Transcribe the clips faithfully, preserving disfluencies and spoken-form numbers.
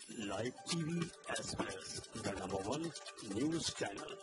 Live TV express, the number one news channel.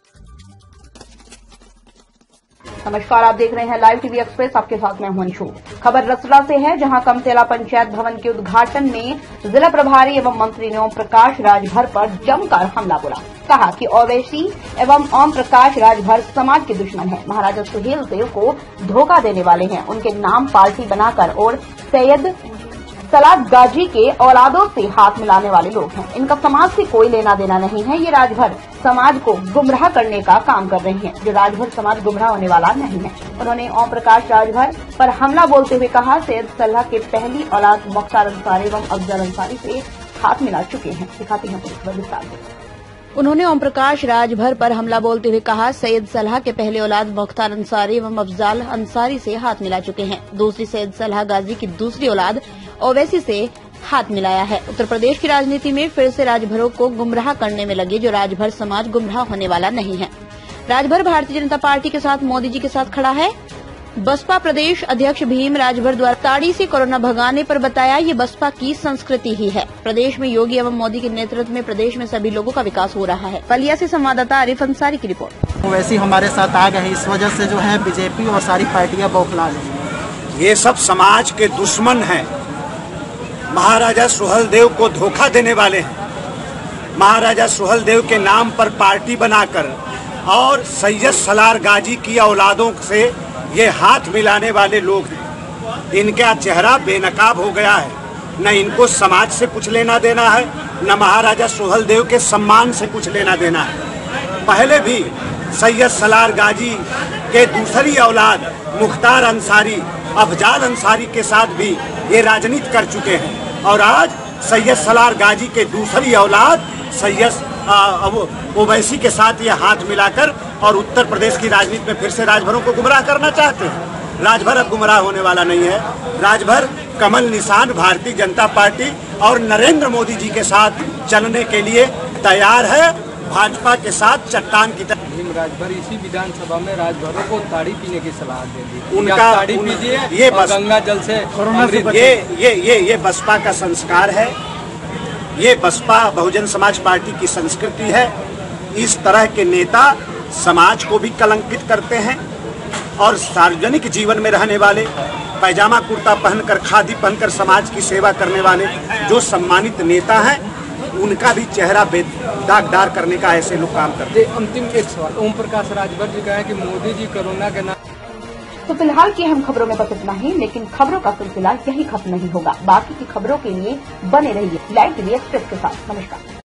नमस्कार, आप देख रहे हैं लाइव टीवी एक्सप्रेस। आपके साथ मैं हूं अंशु। खबर रसड़ा से है, जहां कमतेला पंचायत भवन के उद्घाटन में जिला प्रभारी एवं मंत्री ओम प्रकाश राजभर पर जमकर हमला बोला। कहा कि ओवैसी एवं ओम प्रकाश राजभर समाज के दुश्मन हैं, महाराजा सुहेल देव को धोखा देने वाले हैं। उनके नाम पार्टी बनाकर और सैयद सलार गाजी के औलादों से हाथ मिलाने वाले लोग हैं। इनका समाज से कोई लेना देना नहीं है। ये राजभर समाज को गुमराह करने का काम कर रही हैं, जो राजभर समाज गुमराह होने वाला नहीं है। उन्होंने ओम प्रकाश राजभर पर हमला बोलते हुए कहा, सैयद सलाह के पहली औलाद मुख्तार अंसारी एवं अफजल अंसारी से हाथ मिला चुके हैं। दिखाते हैं पुलिस विस्तार से। उन्होंने ओम प्रकाश राजभर पर हमला बोलते हुए कहा, सैयद सलाह के पहले औलाद मुख्तार अंसारी एवं अफजल अंसारी से हाथ मिला चुके हैं। दूसरी सैयद सलाह गाजी की दूसरी औलाद ओवैसी से हाथ मिलाया है। उत्तर प्रदेश की राजनीति में फिर से राजभरों को गुमराह करने में लगे, जो राजभर समाज गुमराह होने वाला नहीं है। राजभर भारतीय जनता पार्टी के साथ मोदी जी के साथ खड़ा है। बसपा प्रदेश अध्यक्ष भीम राजभर द्वारा ताड़ी से कोरोना भगाने पर बताया, ये बसपा की संस्कृति ही है। प्रदेश में योगी एवं मोदी के नेतृत्व में प्रदेश में सभी लोगों का विकास हो रहा है। बलिया से संवाददाता आरिफ अंसारी की रिपोर्ट। ओवैसी हमारे साथ आ गए, इस वजह से जो है बीजेपी और सारी पार्टियां बौखला गई। ये सब समाज के दुश्मन हैं, महाराजा सुहेलदेव को धोखा देने वाले हैं। महाराजा सुहेलदेव के नाम पर पार्टी बनाकर और सैयद सलार गाजी की औलादों से ये हाथ मिलाने वाले लोग हैं। इनका चेहरा बेनकाब हो गया है। न इनको समाज से कुछ लेना देना है, न महाराजा सुहेलदेव के सम्मान से कुछ लेना देना है। पहले भी सैयद सलार गाजी के दूसरी औलाद मुख्तार अंसारी, अफजाल अंसारी के साथ भी ये राजनीति कर चुके हैं, और आज सैयद सलार गाजी के दूसरी औलाद सैयद ओवैसी के साथ ये हाथ मिलाकर और उत्तर प्रदेश की राजनीति में फिर से राजभरों को गुमराह करना चाहते हैं। राजभर अब गुमराह होने वाला नहीं है। राजभर कमल निशान भारतीय जनता पार्टी और नरेंद्र मोदी जी के साथ चलने के लिए तैयार है, भाजपा के साथ चट्टान की तरह। भीम राजभर इसी विधानसभा में राजभरों को ताड़ी पीने की सलाह दे दी। उनका ताड़ी उन, पीजिए, ये और गंगा जल से कोरोना से ये ये ये ये बसपा का संस्कार है। ये बसपा बहुजन समाज पार्टी की संस्कृति है। इस तरह के नेता समाज को भी कलंकित करते हैं, और सार्वजनिक जीवन में रहने वाले, पैजामा कुर्ता पहनकर, खादी पहनकर समाज की सेवा करने वाले जो सम्मानित नेता हैं, उनका भी चेहरा दागदार करने का ऐसे लोग काम करते हैं। अंतिम एक सवाल, ओम प्रकाश राजभर जी कहा है कि मोदी जी कोरोना के नाम। तो फिलहाल की अहम खबरों में बस इतना ही, लेकिन खबरों का सिलसिला यही खत्म नहीं होगा। बाकी की खबरों के लिए बने रहिए लाइव टीवी एक्सप्रेस के साथ। नमस्कार।